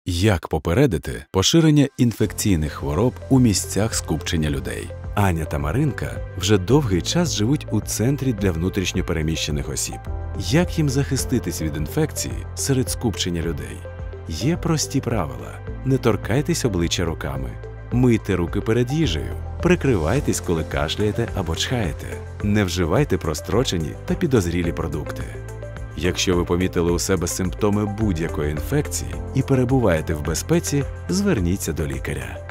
Як попередити поширення інфекційних хвороб у місцях скупчення людей? Аня та Маринка вже довгий час живуть у центрі для внутрішньо переміщених осіб. Як їм захиститись від інфекції серед скупчення людей? Є прості правила. Не торкайтесь обличчя руками. Мийте руки перед їжею. Прикривайтесь, коли кашляєте або чхаєте. Не вживайте прострочені та підозрілі продукти. Якщо ви помітили у себе симптоми будь-якої інфекції і перебуваєте в безпеці, зверніться до лікаря.